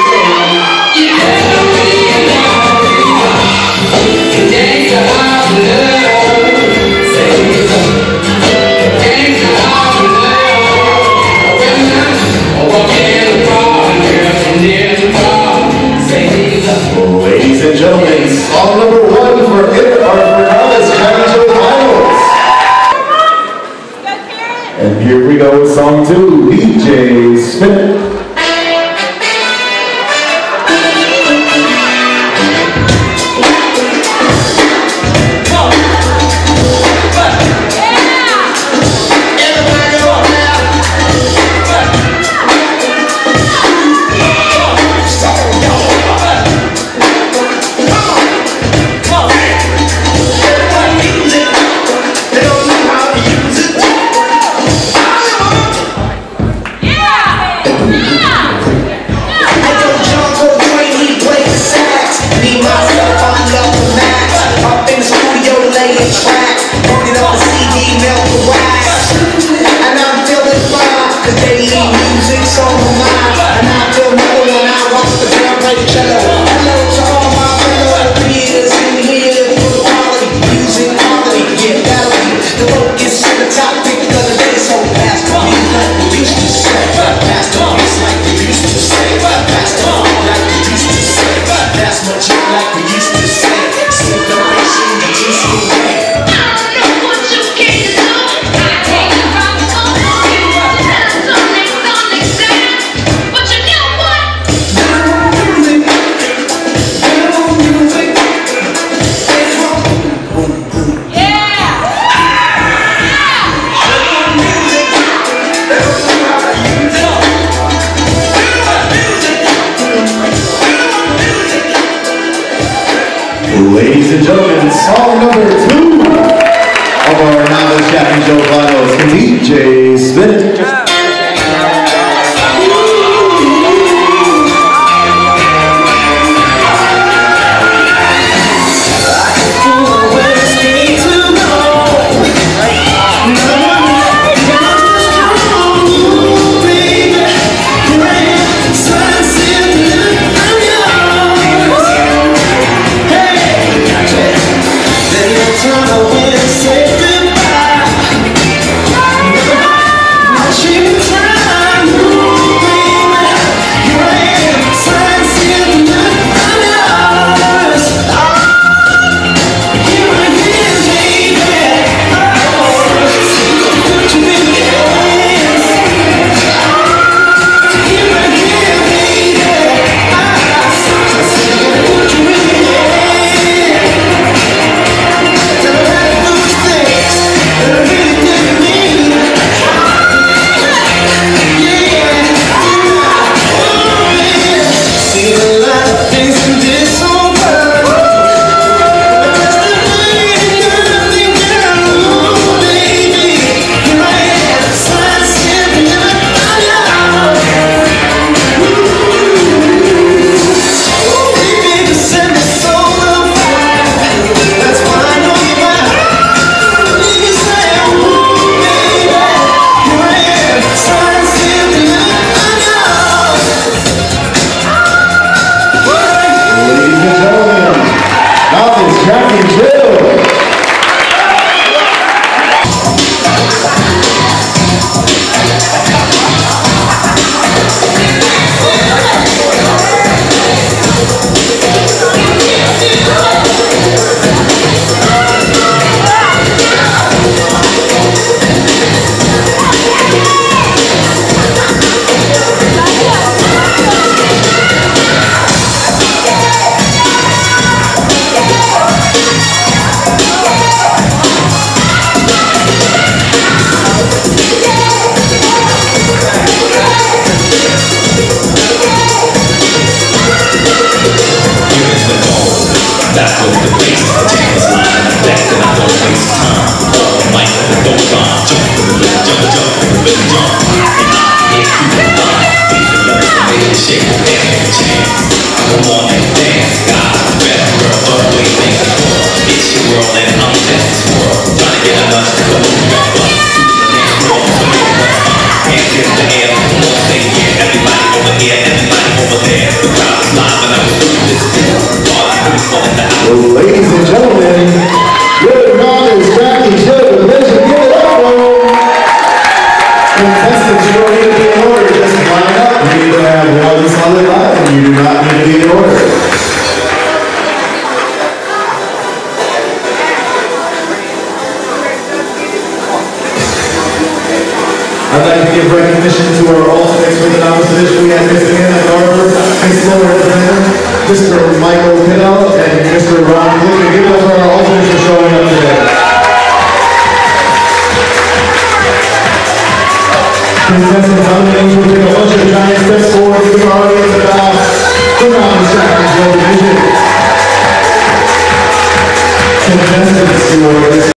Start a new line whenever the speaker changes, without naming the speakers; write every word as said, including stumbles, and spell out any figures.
Ladies and gentlemen, song number one for it are for Novice Championship Finals. And here we go with song two, D J Spin It. Ladies and gentlemen, song number two of our Novice Championship Finals, D J Spin It.
Everybody over here, everybody over there.
Ladies and gentlemen, your novice tracking show division, give it up for them. Contestants, you don't need to be in order, just line up. You need to have one solid line, and you do not need to be in order. I'd like to give recognition to our alternates for the novice division. We have Mister Anna Garber, Mister Representative, Mister Michael Pinnell, and Mister Ron Glick. Give it up for our alternates for showing up today. Contestants on the names will take a bunch of giant steps forward to the audience about the novice division. Contestants, your